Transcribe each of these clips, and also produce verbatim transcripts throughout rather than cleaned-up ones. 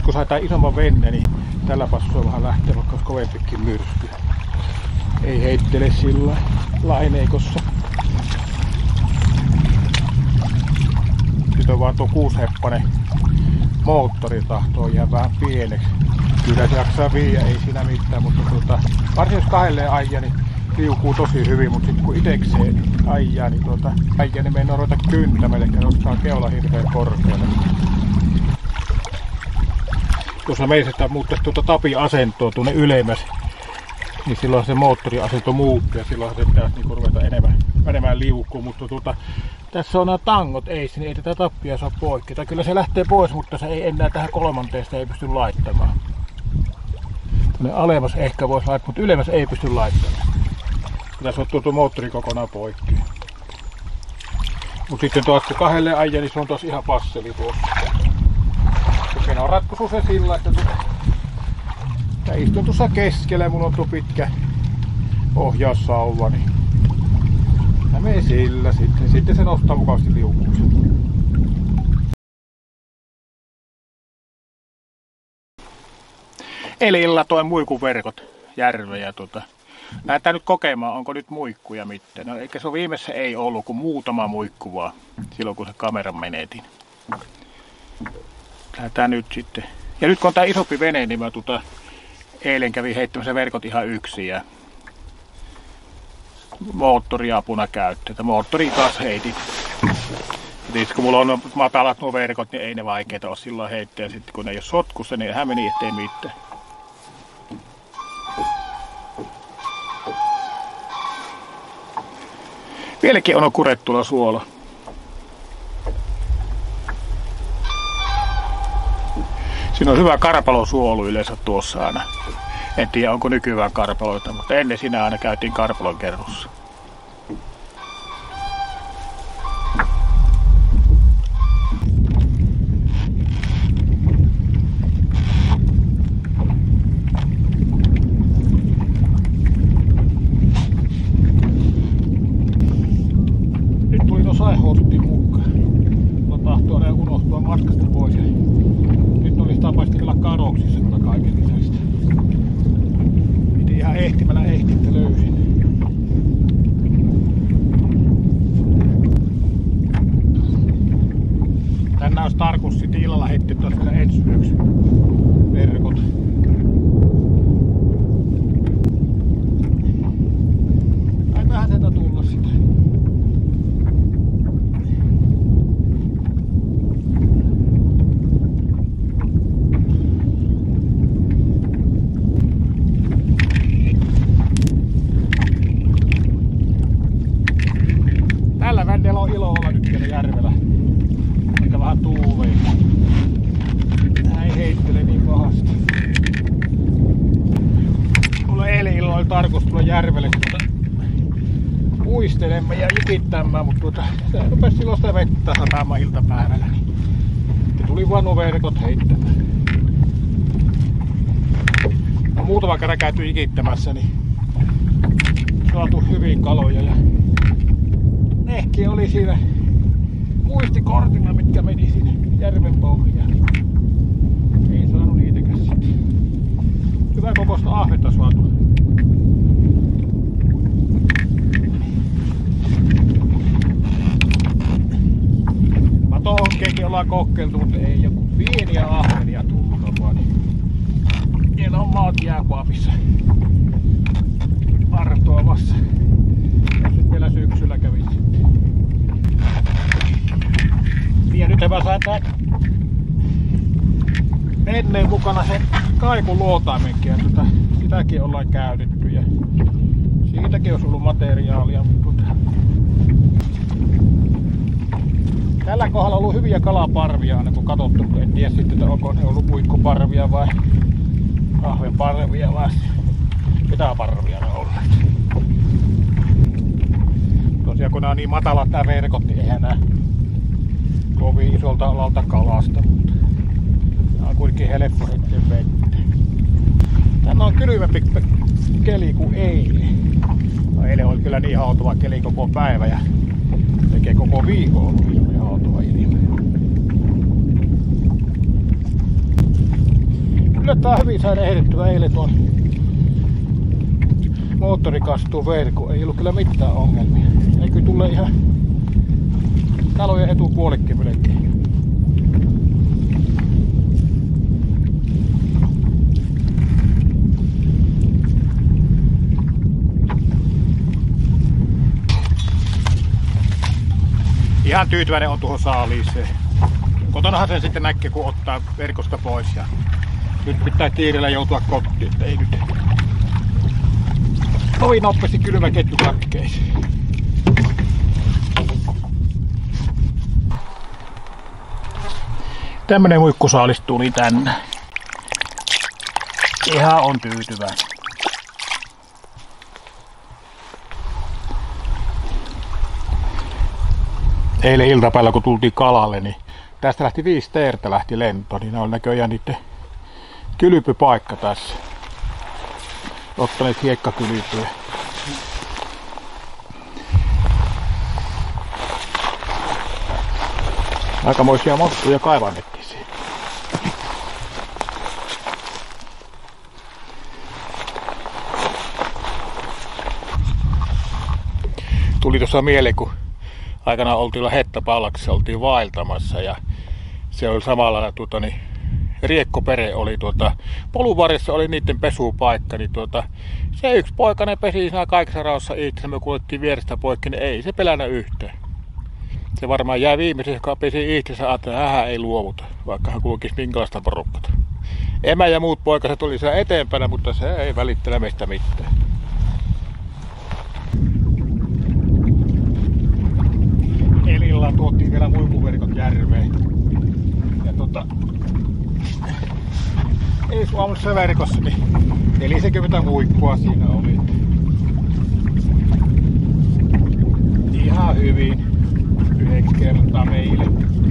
kun sai tää isomman venne, niin tällä passua vähän lähtee vaikka kovempikin myrsky. Ei heittele sillä laineikossa. Nyt on vaan tuo kuusheppanen moottori tahtoo jää vähän pieneksi. Kyllä se jaksaa viiä, ei siinä mitään, mutta tuota, varsinkin jos kahdelleen ajaa, niin liukuu tosi hyvin, mutta sitten kun itekseen ajaa, niin tuota, ajaa, niin meinaa ruveta kyntämään, eli nostaa keula hirveän korkealle. Jos me meistä muuttaisi tuota tapi-asentoa tuonne ylemmäs, niin silloin se moottoriasento muuttuu ja silloin se pitäisi niin ruveta enemmän, enemmän liukua, mutta tuota, tässä on nämä tangot eessä, niin ei tätä tappia saa poikki. Tai kyllä se lähtee pois, mutta se ei enää tähän kolmanteesta ei pysty laittamaan. Tuonne alemmas ehkä voisi laittaa, mutta ylemmäs ei pysty laittamaan. Tässä on tuo moottori kokonaan poikki. Mutta sitten tuossa kun kahdelle ajaa, niin se on tuossa ihan passeli tuossa. Siinä on ratkaisu se sillä, että tää istun tuossa keskellä, mulla on tuo pitkä ohjaussauva, niin mä menen sillä sitten. Sitten se nostaa mukavasti liukuuksen. Eli illalla toi muikuverkot järveen ja tota, lähdetään nyt kokemaan, onko nyt muikkuja mitään. No, eikä se ole viimeisessä ei ollut, kuin muutama muikku vaan, silloin kun se kameran menetin. Lähdetään nyt sitten. Ja nyt kun on tää isompi vene, niin mä tota, eilen kävin heittämässä verkot ihan yksin ja moottoriapuna käyttöön. Moottori taas heitin. Ja kun mulla on matalat nuo verkot, niin ei ne vaikeita ole silloin heittää. Sitten kun ne ei ole sotkussa, niin hän meni ettei mitään. Vieläkin on Kurettula suola. Siinä on hyvä karpalosuolu yleensä tuossa aina. En tiedä onko nykyään karpaloita, mutta ennen siinä aina käytiin karpalon kerrossa. Nyt tuli tuo saihoustin mukaan. Mulla tahtoo aina unohtua matkasta pois. Nyt olisi tapaisti olla kadoksissa kyllä kaiken lisästä. Piti ihan ehtimällä ehti, että löysin. Tänään olisi tarkoitus sitten illalla heittää tuossa vielä ensi yöksi verkot. Ai vähän sieltä tulla sitä. Tällä vändellä on ilo olla nyt siellä järvellä. Eikä vähän tuulee. Tää ei heittele niin pahasti. Mulla eilen illalla oli tarkoitus tulla järvelle tuota uistelemaan ja jikittämään, mutta tuota, se rupesi silloin sitä vettä sataamaan iltapäivällä. Niin tuli vaan nuo verkot heittämään. No, muutama kerran käyty jikittämässä, niin saatu hyvin kaloja. Ja ehkä oli siinä muistikortilla, mitkä meni sinne järven pohjaan. Ei saanut niitäkään sitten. Hyvä kokoista ahvetta saatu. Matohonkeakin ollaan kokeiltu, mutta ei joku pieniä ahvenia tullut vaan. Niillä on maat jääkaapissa artoamassa. Nyt vielä syksyllä kävi sitten. Ja nyt mä sain tän ennen mukana sen kaikun luotaimenkin ja tota, sitäkin ollaan käytetty ja siitäkin olisi ollut materiaalia. Mutta tällä kohdalla on ollut hyviä kalaparvia aina kun katsottu, kun en tiedä sitten, että onko ne ollut muikkuparvia vai ahvenparvia vai mitä parvia ne on olleet. Tosiaan kun nää on niin matalat nää verkot, niin eihän nää kovin isolta alalta kalasta, mutta nää on kuitenkin helppo sitten vettä. Tänne on kylmempi keli kuin eilen. No, eilen oli kyllä niin hautava keli koko päivä ja tekee koko viikon ollut ilmi hautava ilmi. yllättävän hyvin sain ehdittyä eilen tuon moottorikastuun verkon. Ei ollut kyllä mitään ongelmia. Eikö tule ihan talojen etupuolikin melkein. Ihan tyytyväinen on tuohon saaliiseen. Kotonahan sen sitten näkee, kun ottaa verkosta pois. Ja nyt pitää kiireellä joutua kotiin, että ei nyt kovin nopeasti kylmä ketju katkeisi. Tämmönen muikkusaalis tuli tänne. Ihan on tyytyväinen. Eilen iltapäivällä kun tultiin kalalle, niin tästä lähti viisi teertä lähti lento, niin ne on näköjään niiden kylpypaikka tässä. Ottaneet hiekkakylpyjä. Aikamoisia mottuja kaivannettiin siihen. Tuli tuossa mieleen, kun aikanaan oltiin Hettapalaksessa, oltiin vaeltamassa ja se oli samalla tuota, niin, riekkopere oli tuota, polun varressa oli niiden pesupaikka, niin tuota, se yksi poikainen pesi siinä kaikessa rauhassa itse, me kuljettiin vierestä poikki, niin ei se pelänä yhteen. Se varmaan jäi viimeiseksi, joka pesi itsensä, että hän ei luovuta, vaikka hän kulkisi minkälaista porukkata. Emä ja muut poikaset oli siellä eteenpäin, mutta se ei välittele meistä mitään. Elillä tuotiin vielä muikuverkot järveen. Ja tota, ei aamussa verkossa, niin neljäkymmentä muikkua siinä oli. Ihan hyvin. Yhdeksi kertaa meille.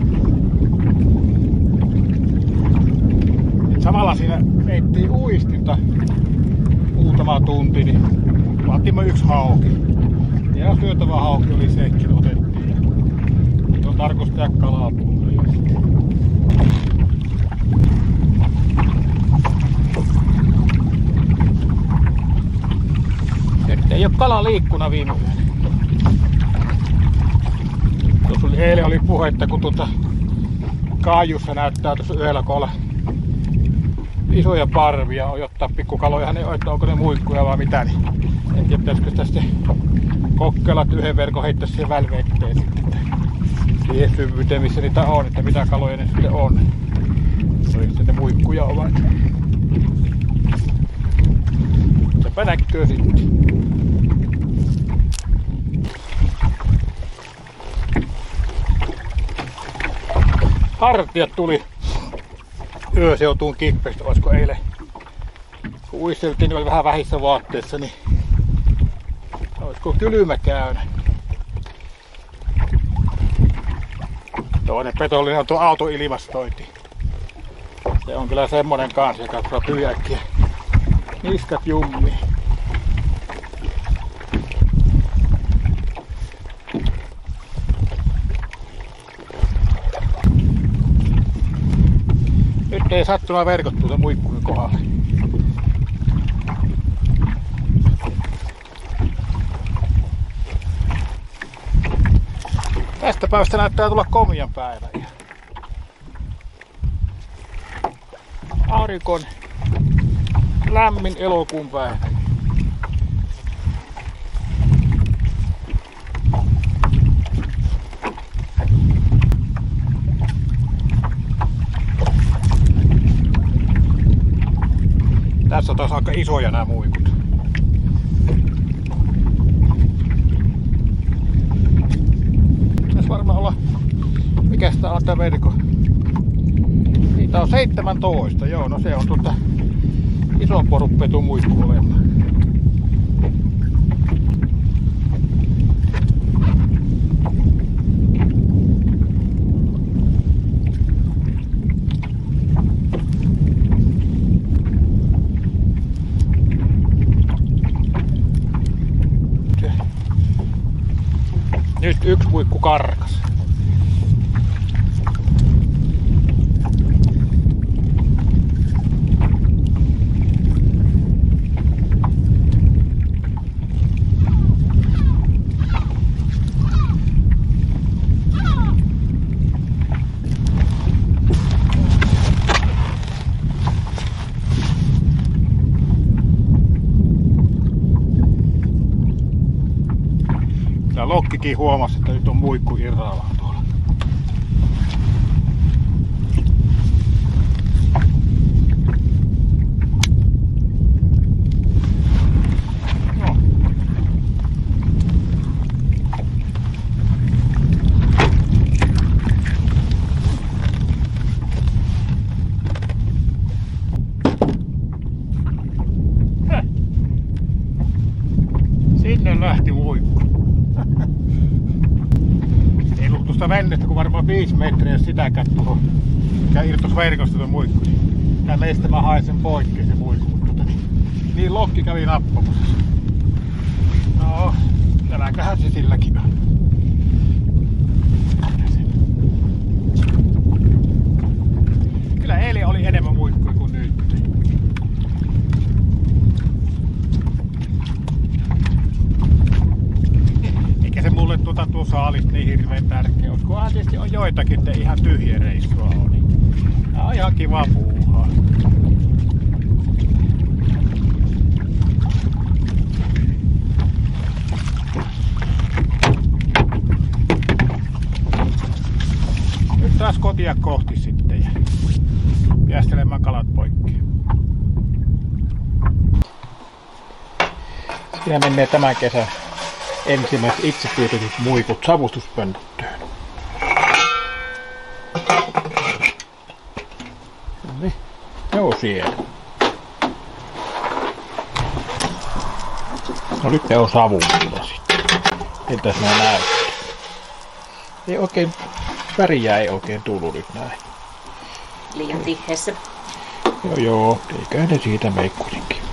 Samalla siinä veittiin uistinta muutama tunti, niin vaatimme yksi hauki. Ja syötävä hauki oli sekin otettiin. Ja on tarkoitus tehdä kalapullia. Nyt ei oo kala liikkuna viime yönä. Tuossa oli, eilen oli puhetta, kun tuota Kaijussa näyttää tuossa yhdellä kohdalla isoja parvia on ottaa pikkukaloja, ne että onko ne muikkuja vai mitä, niin en tiedä pitäisikö tästä kokeilla, että yhden verkon heittäisi siihen välveetteen sitten siihen syvyyteen, missä niitä on, että mitä kaloja ne sitten on. Sitten ne muikkuja ovat. Sepä näkyy sitten. Hartiat tuli yöseutuun kippeistä, olisiko eilen kun uisteltiin, niin oli vähän vähissä vaatteissa, niin olisiko kylmä käynyt. Toinen petollinen on tuo autoilmastointi. Se on kyllä semmonen kanssa, joka saa pyökkiä. Niskat jummii. Nyt ei sattunut verkot tuota muikkujen kohdalle. Tästä päivästä näyttää tulla komian päivä. Aurinko lämmin elokuun päivä. Tässä on taas aika isoja nämä muikut. Tässä varmaan olla, mikä sitä on tämä verkko? Niitä on seitsemäntoista, joo, no se on tuota ison poruppetu muikku olemaan. Nyt yksi muikku karkas. Lokkikin huomasi, että nyt on muikku irrallaan tuolla. Sinne lähti muikku. Ei ollut tuosta vennestä kuin varmaan viisi metriä, jos sitäkään tuohon. Mikä irtos verkosta tuo muikku. Tää meistä mä haen sen poikki se muikku. Mutta niin lokki kävi nappamassa. No, täälläköhän se silläkin on. Kyllä eilen oli enemmän muikkuja kuin nyt. Se mulle tuota tuo saalis niin hirveän tärkeä on. Kunhan tietysti on joitakin, että ihan tyhjä reissua on. Niin tää on ihan kiva puuhaa. Nyt taas kotia kohti sitten ja piästelemään kalat poikki. Siinä menee tämän kesän ensimmäiset itse tietyt muikut savustuspönttöön. Noniin, ne on siellä. No nyt ne on savuilla sitten. Entäs nää näyttää? Ei oikein, väriä ei oikein tullut nyt näin. Liian tiheessä. Joo joo, eiköhän ne siitä meikkurinkin.